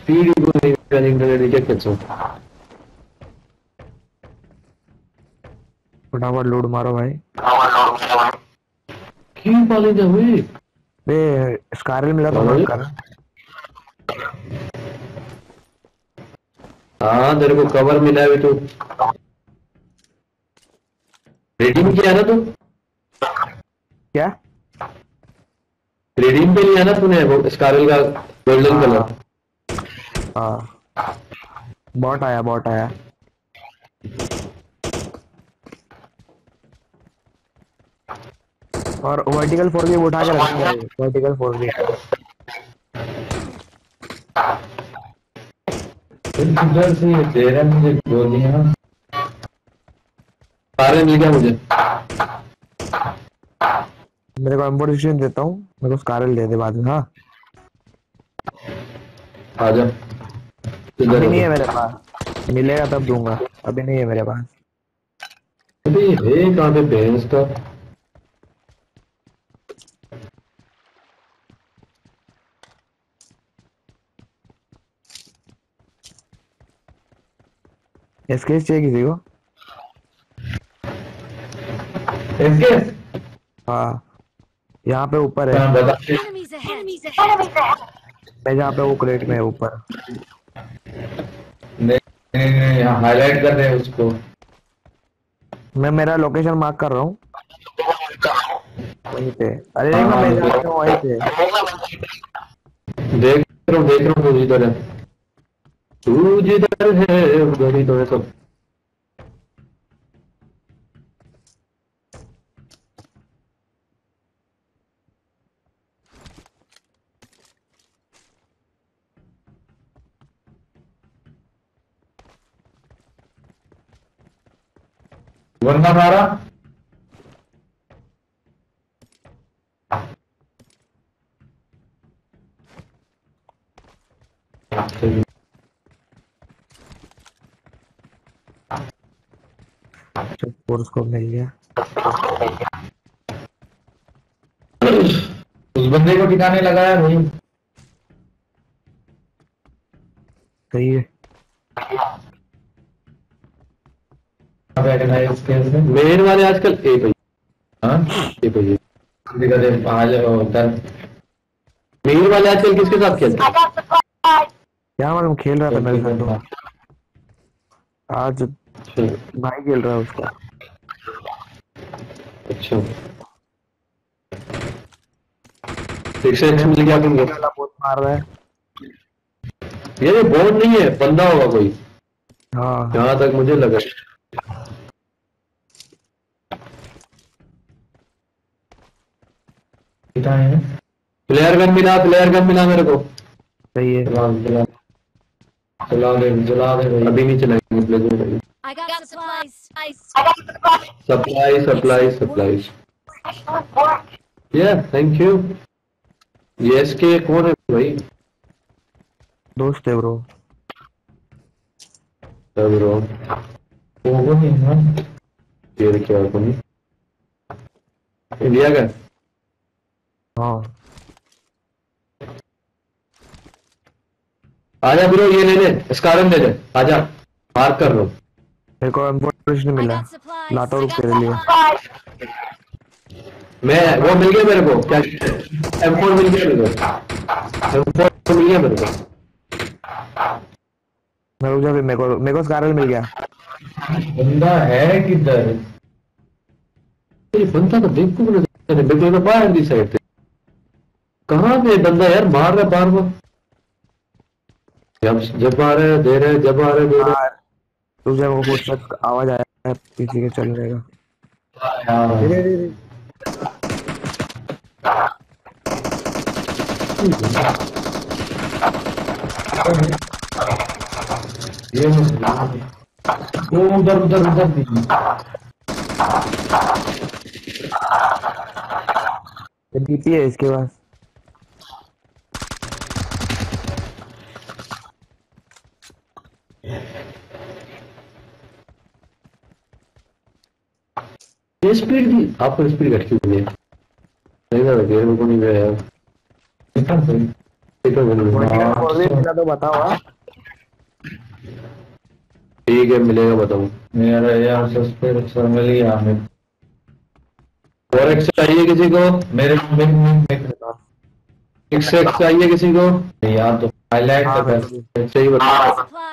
Speed को नहीं internet reject कर सो। फटाफट लोड मारो भाई। क्यों पाले जा हुए? बे स्कारल मिला तो मार कर। हाँ तेरे को कवर मिला है तो रेडिंग किया ना तू? क्या रेडिंग पे लिया ना तूने वो स्कारल का गोल्डन कलर? हाँ बॉट आया बॉट आया। और वर्टिकल फोर भी उठा के रखना है। वर्टिकल फोर भी इधर से ये दे रहा मुझे गोलियां। सारे मिल गया मुझे। मेरे को एम्पोजिशन देता हूँ। मेरे को स्कारल दे दे बाद में। हाँ आजा। अभी नहीं है मेरे पास। मिलेगा तब दूंगा। अभी नहीं है मेरे पास। अभी है कहाँ पे बेंच का? एसकेस चाहिए किसी को? एसकेस? हाँ यहाँ पे ऊपर है। मैं जहाँ पे वो क्रेट में है ऊपर। नहीं हाईलाइट कर रहे हैं उसको। मैं मेरा लोकेशन मार्क कर रहा हूँ वहीं पे। अरे नहीं मैं जहाँ पे हूँ वहीं पे। देख रहा हूँ जिधर है तू जिधर है उधर ही तो है सब। वरना मारा फोर्स को मिल गया। उस बंदे को ठिकाने लगाया भाई। सही है। मेन वाले आजकल एक ही। हाँ एक ही मेन वाले आजकल किसके साथ खेलते हैं? क्या मालूम खेल रहा था मेरे साथ तो। आज भाई खेल रहा है उसका। अच्छा एक से एक मिल गया तुमको। बहुत मार रहा है। ये बोर्ड नहीं है बंदा होगा कोई। हाँ जहाँ तक मुझे लगा। प्लेयर गन मिला मेरे को। सही है। चला दे भाई। अभी नहीं चलाएंगे प्लेयर। सप्लाई या थैंक यू। यस के कौन है भाई? दोस्त है ब्रो। ब्रो वो नहीं है तेरे क्या को नहीं इंडिया का। हाँ आजा ब्रो ये ले ले स्कारन ले ले। आजा मार्क कर लो। मेरे को इन्फॉर्मेशन मिला। लाता हूँ तेरे लिए। मैं वो मिल गया मेरे को क्या M4 मिल गया मेरे को। M4 मिल गया मेरे को। मैं रुक जा फिर। मेरे को स्कारल मिल गया। बंदा है किधर? ये बंदा तो देखो तो बाहर दी साइड थे। कहाँ पे बंदा यार? मार रहा बार बार। जब आ रहे दे रहे जब आ रहे दे रहे। रुक जा। वो फुटस्टेप्स आवाज आया है किसी के चल रहेगा। ये वो उधर डीपी है इसके पास। ये स्पीड भी आपको स्पीड घट क्यों हुई है? नहीं ना लगे मेरे को नहीं गया यार। देखो मिला तो बताओ। हाँ ठीक है मिलेगा बताऊँ। मेरा यार सस्ते मिल गया हमें। फोरेक्स चाहिए किसी को? मेरे एक्स चाहिए किसी को? यार तो हाईलाइट हाँ तो मेरे कर को भी। सही बताओ।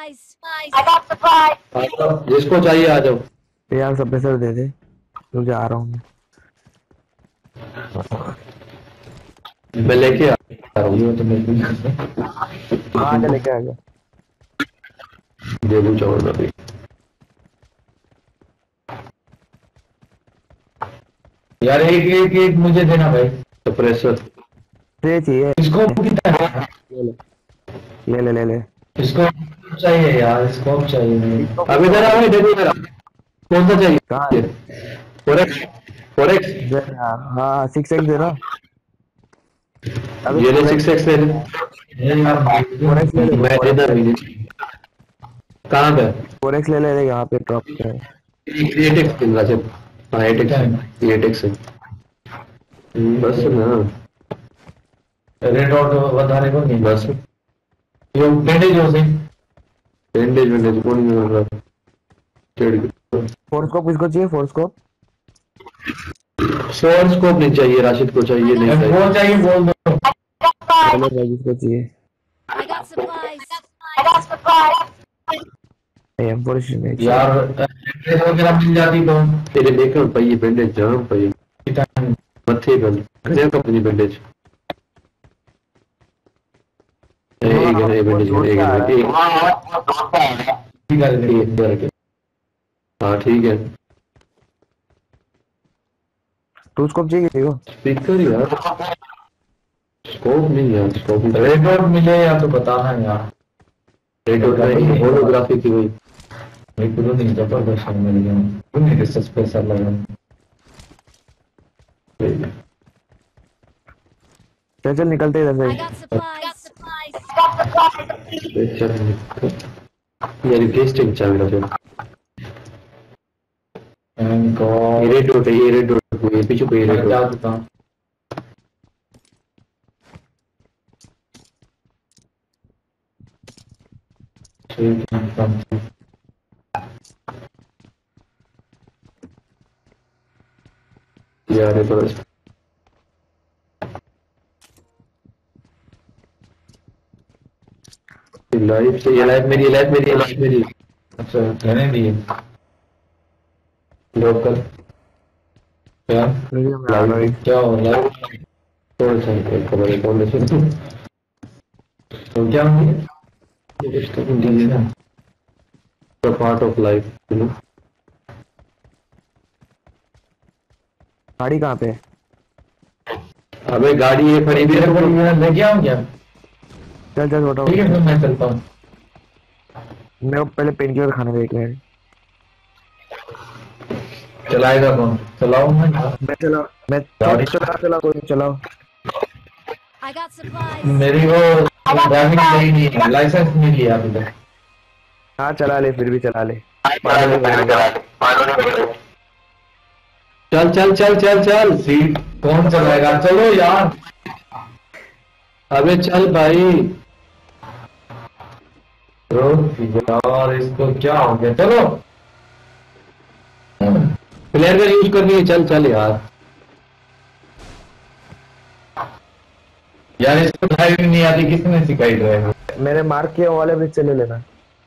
जिसको चाहिए आ जाओ। यार सब पैसे दे दे, मुझे आ रहा हूँ मैं। मैं लेके आ रहा हूँ। ये तो बिल्कुल हाँ आजा लेके आजा। देबू चावल अभी यार एक एक एक मुझे देना भाई। सप्रेसर ये चाहिए। इसको कितना है? ले ले ले ले ले। इसको चाहिए यार, स्कोप चाहिए मुझे। अब इधर आ देबू इधर कौन सा कहाँ चाहिए? फोरेक्स फोरेक्स दे यार। हाँ 6x दे ना। अभी ये ले 6x ले ले। ये यार फोरेक्स ले ले, मैं इधर भी नहीं। कहाँ पे? फोरेक्स ले ले यहाँ पे ड्रॉप पे है। 8x मिल रहा है। हाँ 8x है। बस ना रेड और વધારે को नहीं बस ये बैंडेज हो से बैंडेज कौन मिल रहा है? फोर्स स्कोप किसको चाहिए? फोर्स स्कोप शॉर्ट स्कोप नहीं चाहिए, राशिद को चाहिए नहीं चाहिए। वो चाहिए बोल दो। चलो भाई जिसको चाहिए। I got supplies. M4 नहीं चाहिए। यार एड्रेस वगैरह मिल जाती तो तेरे देखो भाई ये बैंडेज जाम भाई मथे पे गया कंपनी बैंडेज एक बैंडेज एक हाँ ठीक है। टू स्कोप चाहिए किसी को? स्पीकर यार स्कोप नहीं यार स्कोप रेड डॉट मिले या तो बताना यार। रेड डॉट नहीं होलोग्राफी की वही मेरे को तो नहीं जबरदस्त मिल गया। तुम नहीं रिसर्च पैसा लगा। चल चल निकलते इधर I से। got supplies. यार गेस्टिंग चल रहा है। इनको ये रेड डॉट ये पीछे पे रेड जा डॉट देता हूँ। ठीक है यार ये तो लाइफ से ये लाइफ मेरी अच्छा रहने दिए लोकल क्या क्या हो लाइव कौन सा है खबर कौन से तो क्या होंगे the part of life you know. गाड़ी कहाँ पे है? अबे गाड़ी ये खड़ी भी है लेके आऊँ क्या? चल चल छोटा। ठीक है फिर मैं चलता हूँ। मेरे को पहले पेन किलर खाने दे एक मिनट। चलाएगा कौन? चलाऊँ मैं चला कोई चलाओ। I got supplies. मेरी वो ड्राइविंग नहीं है, लाइसेंस नहीं लिया अभी तक। हाँ चला ले, फिर भी चला ले। चल चल चल चल चल सीट कौन चलाएगा? चलो यार। अबे चल भाई यार इसको क्या हो गया? चलो प्लेयर का यूज करनी है। चल चल यार यार इसको ड्राइविंग नहीं आती, किसने सिखाई ड्राइविंग? मैंने मार्क किया वाले ब्रिज से ले लेना।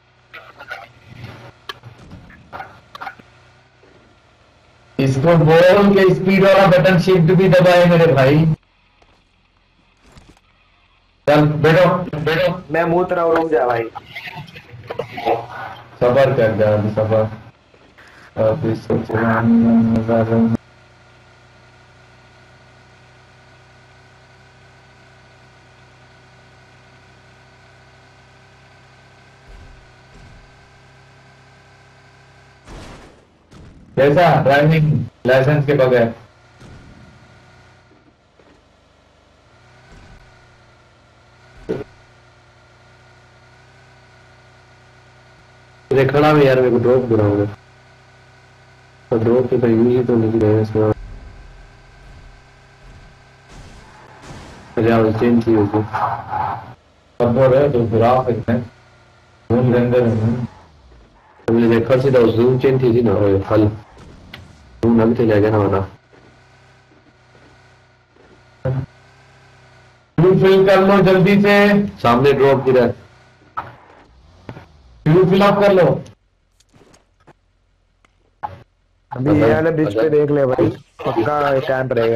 इसको बोल के स्पीड वाला बटन शिफ्ट भी दबाए मेरे भाई। चल बैठो बैठो। मैं मुंह तरह रुक जा भाई। सबर कर जा सबर। अब इसको चलाने कैसा ड्राइविंग लाइसेंस के बगैर? तेरे खड़ा में यार मेरे को ड्रॉप कराओगे तो ड्रॉप के कहीं यूज ही तो नहीं रहे इसमें। अरे चेंज की होगी बोल रहे तो ग्राफिक है रूम रेंडर है हमने देखा सीधा जूम चेन थी ना फल जूम लग चला गया ना वाला व्यू फिल कर लो जल्दी से सामने ड्रॉप गिरा व्यू फिल अप कर लो अभी ये वाले ब्रिज पे देख ले भाई पक्का कैंप रहेगा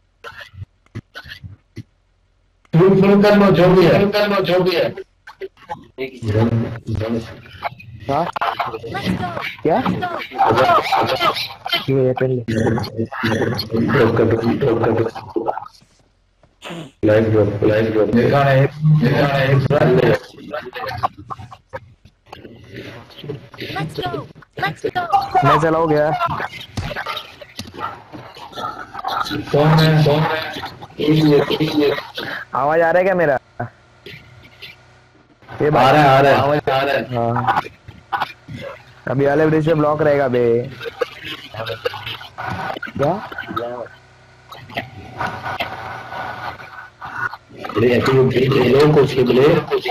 व्यू फिल कर लो जो भी है हाँ Let's go. क्या Let's go. ये पेन ले ड्रॉप कर लाइव ड्रॉप देखा है Let's go. Let's go. मैं चला हो गया कौन है आवाज आ रहा है क्या मेरा ये आ रहा है आवाज आ रहा है हाँ अभी वाले ब्रिज पे ब्लॉक रहेगा बे क्या लोगों को छिपले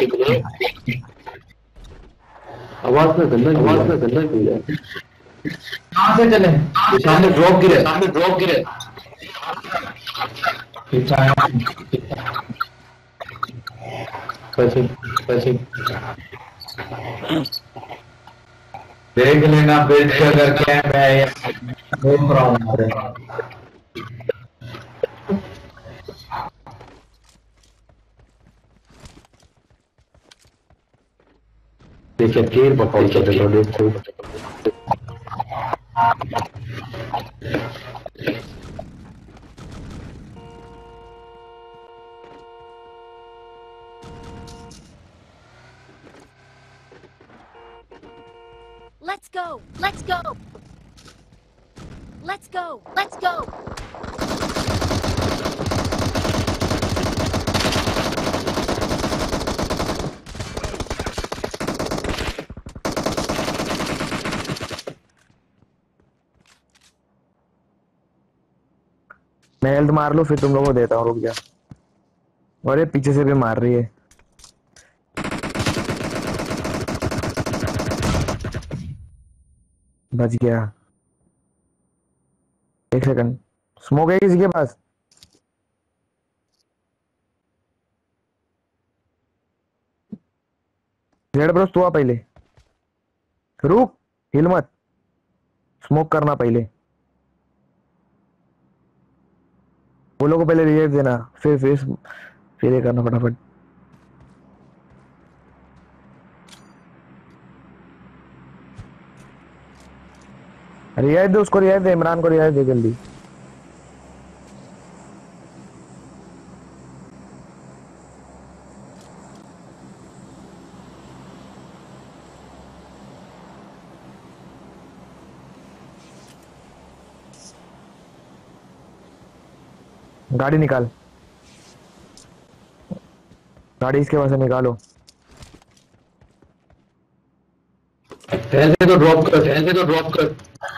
आवाज में गंदा क्यों है कहाँ से चले सामने ड्रॉप गिरे कैसे देख लेना बिल्ड अगर कैंप है या देख रहा हूँ देखिए केर बताओ चल रहा देखो Let's go. Let's go. Let's go. Let's go. मैं हेल्थ मार लूं फिर तुम लोगों को देता हूँ रुक जा और ये पीछे से भी मार रही है बच गया एक सेकंड स्मोक है किसी के पास जेड ब्रोस तू आ पहले रुक हिल मत स्मोक करना पहले वो लोगों को पहले रिवाइव देना फिर ये करना फटाफट रिवाइव दे उसको रिवाइव दे इमरान को रिवाइव दे जल्दी गाड़ी निकाल गाड़ी इसके पास से निकालो ऐसे तो ड्रॉप कर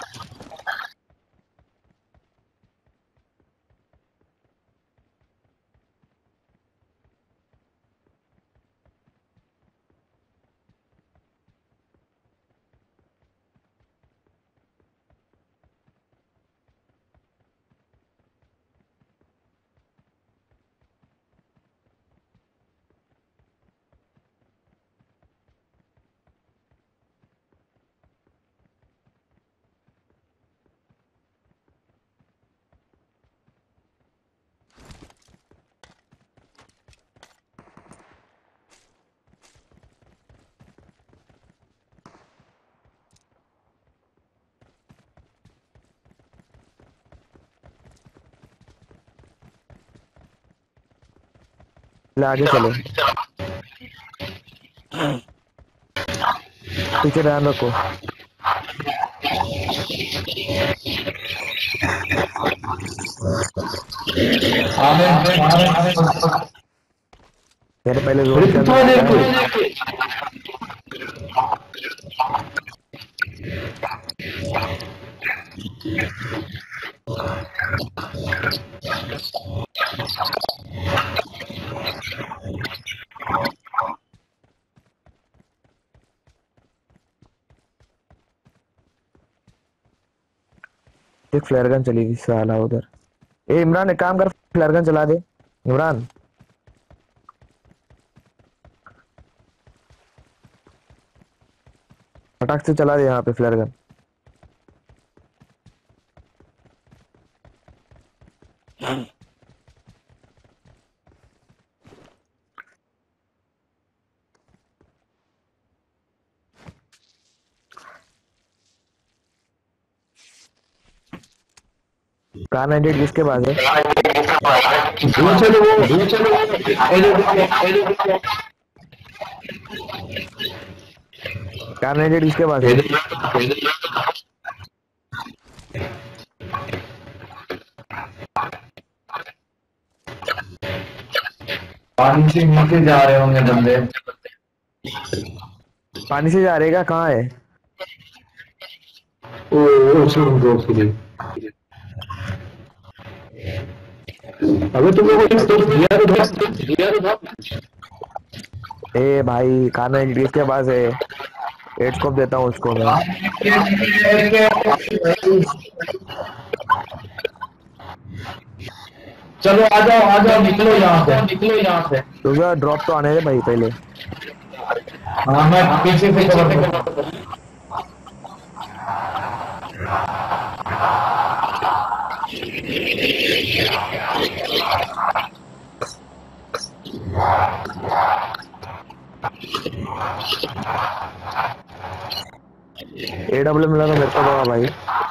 ले आगे चलो पीछे ध्यान रखो तेरे पहले जोर से एक फ्लेयर गन चली गई साला उधर। ए इमरान एक काम कर, फ्लेयर गन चला दे इमरान। फटाक से चला दे यहाँ पे फ्लेयर गन। कार 98 किसके पास है? कार 98 किसके पास है? पानी से नीचे जा रहे होंगे बंदे। पानी से जा रहे क्या? कहाँ है? अबे तुम लोगों ने तो दिया तो था। ए भाई कार 98 किसके पास है? 8 स्कोप देता हूँ उसको मैं। चलो आ जाओ निकलो यहाँ से। तो ड्रॉप तो आने दे भाई पहले। हाँ मैं पीछे से कवर। AW मिला तो मेरे को दो भाई।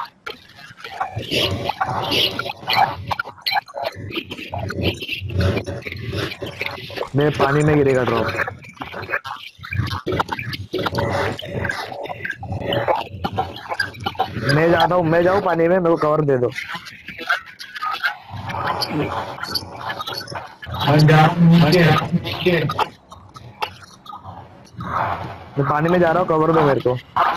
मैं पानी में गिरेगा ड्रॉप। मैं जाता हूँ, मैं जाऊँ पानी में, मेरे को कवर दे दो। मैं पानी में जा रहा हूँ, कवर दो मेरे को।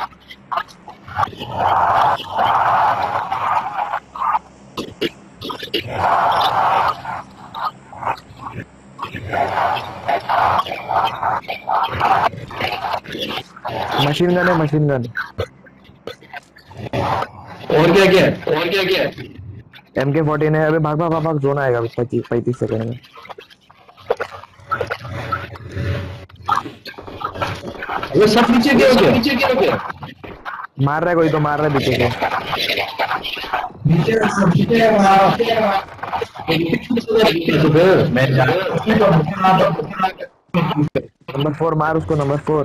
मशीन गन है, मशीन गन। और क्या MK14 है। अबे भाग भाग भाग, जोन आएगा 35 सेकंड में। ये सब नीचे क्या मार रहा है कोई, तो मार रहा है पीछे से। नंबर 4 मार उसको, नंबर 4।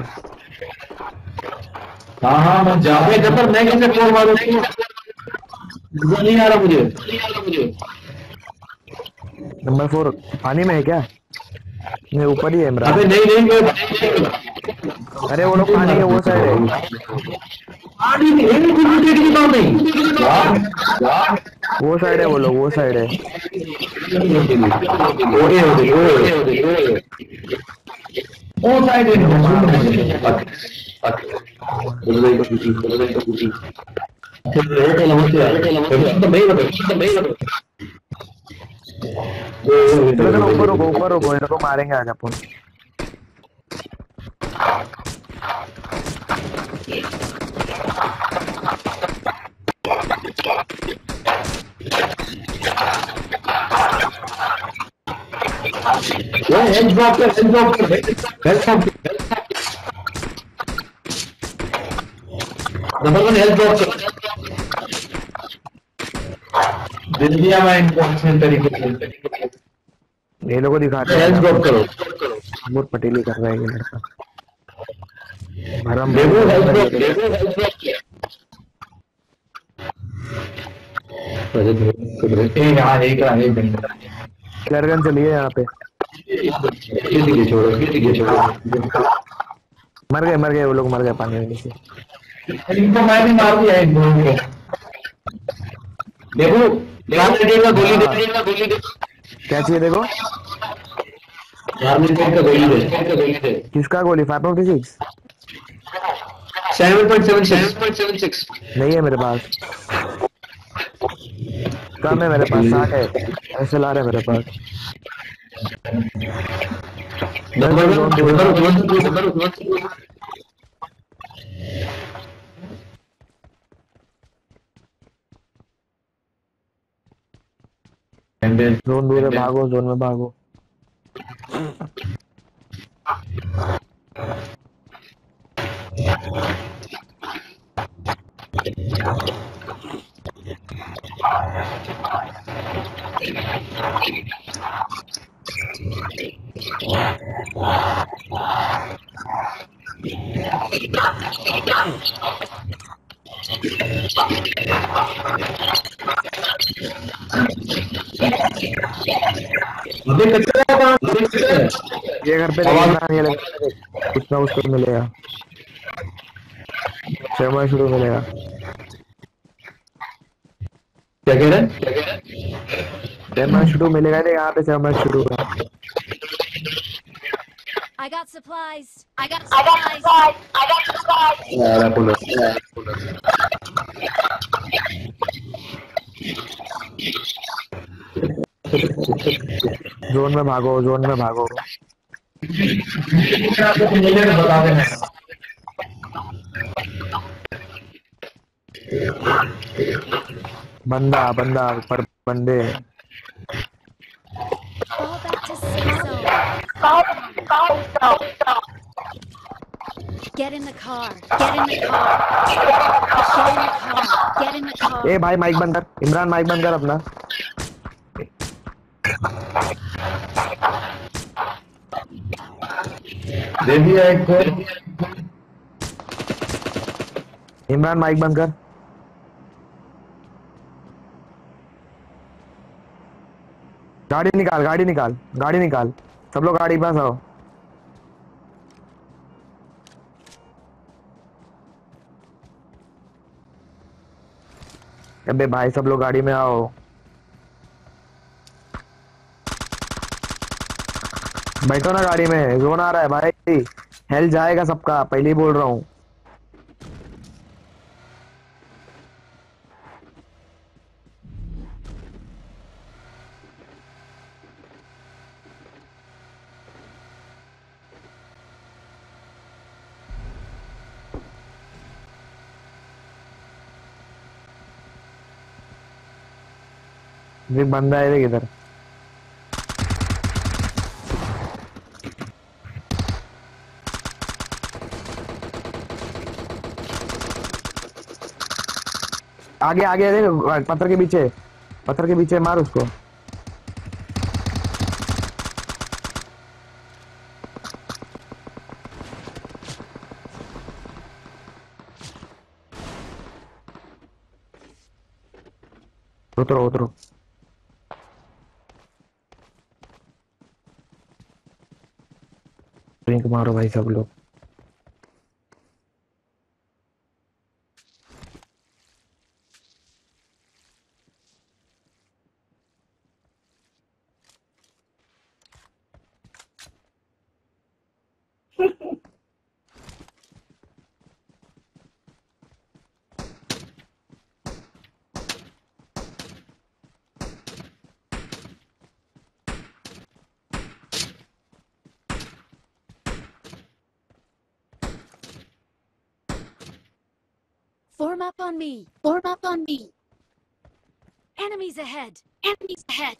हाँ मैं जा अबे जबर मैं कैसे फोन मारूं उसको? नहीं आ रहा मुझे। नंबर 4 पानी में है क्या? नहीं ऊपर ही है इमरान। अबे नहीं अरे वो लोग पानी के वो साइड है। वो साइड है, वो लोग वो साइड है। वो साइड ऊपर रुको इनको मारेंगे आज अपन। नंबर 1 हेल्थ ड्रॉप कर दे दिया मैं इनफॉर्मेशन तरीके से। ये लोगों दिखाते हैं। हेल्थ ड्रॉप करो। बहुत पटेली कर रहा है ये लड़का। भरम डेबो हेल्थ ड्रॉप गन चलिए यहाँ पे। मर गए वो लोग, मर गए पानी में से। इनको मैं भी मार दिया एक दोनों को। देखो गोली दे। क्या चाहिए देखो? गोली दे। किसका गोली? 556 7.76 नहीं है मेरे पास। कम है मेरे पास, 60 है। ऐसे ला रहे मेरे पास। जोन दूर है, भागो जोन में भागो। मुझे कचरा कहाँ है? ये घर पे देख, इमरान ये लगा, कुछ ना कुछ तो मिलेगा, शर्मा शुरू मिलेगा। क्या कह रहे हैं? शर्मा शुरू मिलेगा, नहीं यहाँ पे शर्मा शुरू है। I got supplies. I got supplies. I got supplies. यार पुलिस जोन में भागो, जोन में भागो। मुझे बता देना। बंदा बंदा पर बंदे। Fall back to safe zone. Get in the car. Get in the car. Get in the car. Get in the car. ए भाई माइक बंद कर, इमरान माइक बंद कर अपना। दे दिया एक को। इमरान माइक बंद कर। गाड़ी निकाल, गाड़ी निकाल, गाड़ी निकाल, सब लोग गाड़ी के पास आओ। अबे भाई सब लोग गाड़ी में आओ। बैठो ना गाड़ी में, जोन आ रहा है भाई, हेल जाएगा सबका, पहले ही बोल रहा हूँ। एक बंदा है, देख इधर। आगे आगे देख, पत्थर के पीछे, पत्थर के पीछे मार उसको। उतरो उतरो। ड्रिंक मारो भाई सब लोग। Form up on me. Form up on me. Enemies ahead. Enemies ahead.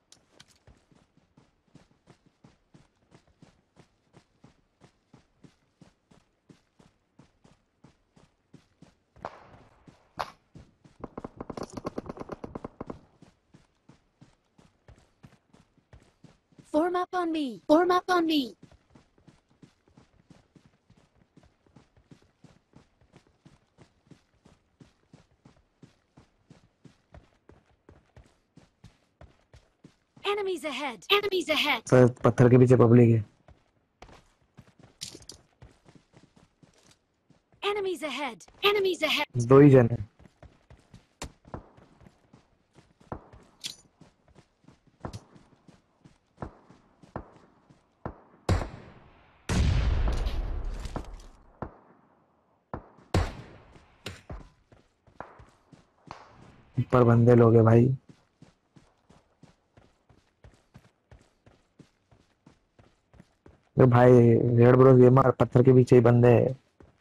Form up on me. Form up on me. Enemies ahead. Enemies ahead. पत्थर के पीछे पब्लिक है। Enemies ahead. Enemies ahead. दो ही जन है। ऊपर बंदे लोग हैं भाई। तो भाई रेड ब्रोस गेमर, पत्थर के पीछे ही बंदे हैं।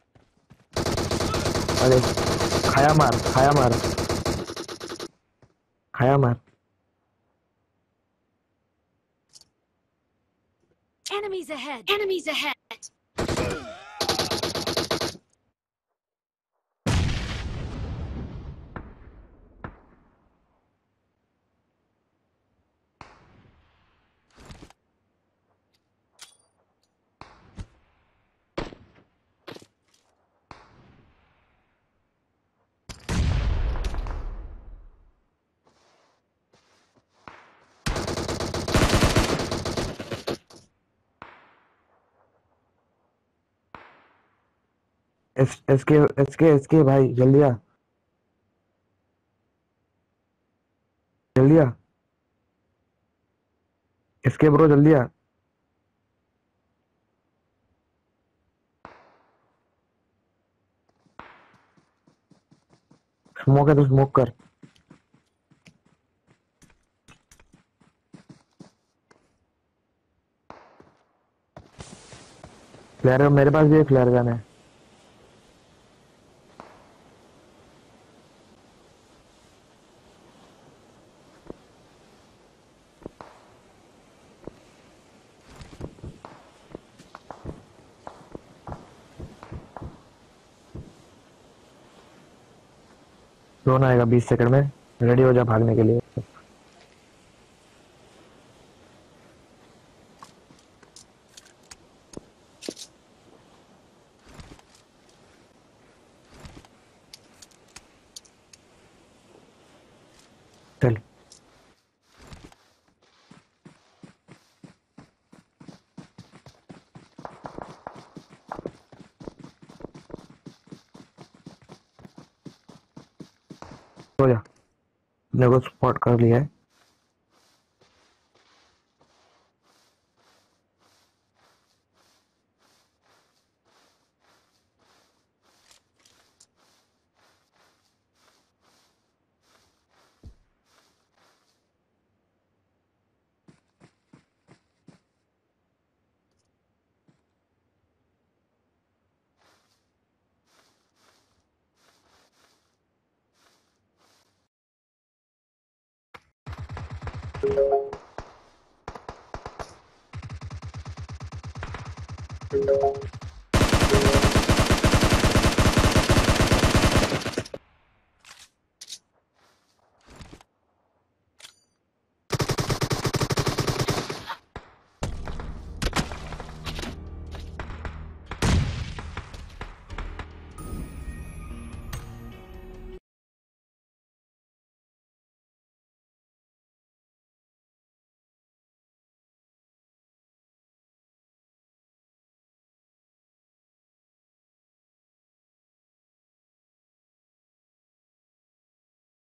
अरे खाया मार, खाया मार, खाया मार। Enemies ahead! Enemies ahead! SK भाई जल्दी आ, जल्दी आ, एसके ब्रो जल्दी आ। स्मोक है तो स्मोक कर। फ्लेयर मेरे पास भी एक फ्लेयर गन है। ड्रोन आएगा 20 सेकंड में, रेडी हो जा भागने के लिए। चल हो जा, मेरे को स्पॉट कर लिया है।